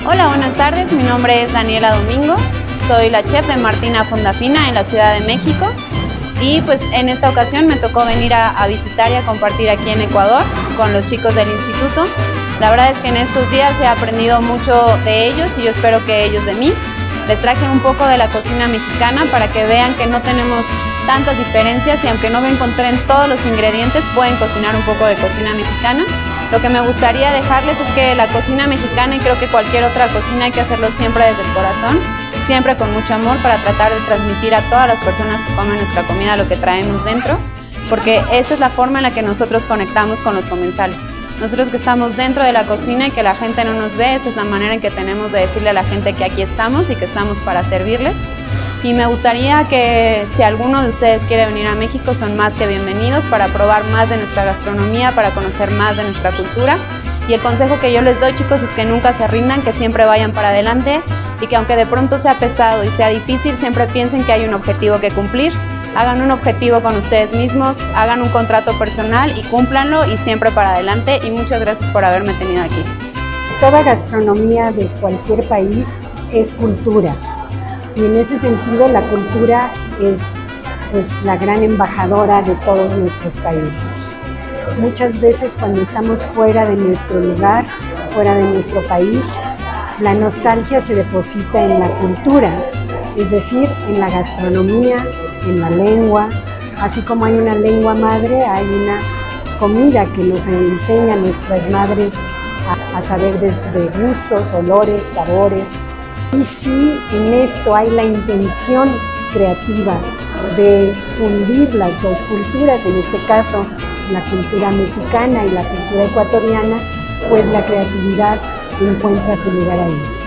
Hola, buenas tardes, mi nombre es Daniela Domingo, soy la chef de Martina Fondafina en la Ciudad de México y pues en esta ocasión me tocó venir a visitar y a compartir aquí en Ecuador con los chicos del instituto. La verdad es que en estos días he aprendido mucho de ellos y yo espero que ellos de mí. Les traje un poco de la cocina mexicana para que vean que no tenemos tantas diferencias y aunque no me encontré en todos los ingredientes, pueden cocinar un poco de cocina mexicana. Lo que me gustaría dejarles es que la cocina mexicana y creo que cualquier otra cocina hay que hacerlo siempre desde el corazón, siempre con mucho amor para tratar de transmitir a todas las personas que comen nuestra comida lo que traemos dentro, porque esta es la forma en la que nosotros conectamos con los comensales. Nosotros que estamos dentro de la cocina y que la gente no nos ve, esta es la manera en que tenemos de decirle a la gente que aquí estamos y que estamos para servirles. Y me gustaría que si alguno de ustedes quiere venir a México, son más que bienvenidos para probar más de nuestra gastronomía, para conocer más de nuestra cultura. Y el consejo que yo les doy, chicos, es que nunca se rindan, que siempre vayan para adelante y que aunque de pronto sea pesado y sea difícil, siempre piensen que hay un objetivo que cumplir. Hagan un objetivo con ustedes mismos, hagan un contrato personal y cúmplanlo y siempre para adelante. Y muchas gracias por haberme tenido aquí. Toda gastronomía de cualquier país es cultura. Y en ese sentido la cultura es la gran embajadora de todos nuestros países. Muchas veces cuando estamos fuera de nuestro lugar, fuera de nuestro país, la nostalgia se deposita en la cultura, es decir, en la gastronomía, en la lengua. Así como hay una lengua madre, hay una comida que nos enseña nuestras madres a saber desde gustos, olores, sabores. Y si en esto hay la intención creativa de fundir las dos culturas, en este caso la cultura mexicana y la cultura ecuatoriana, pues la creatividad encuentra su lugar ahí.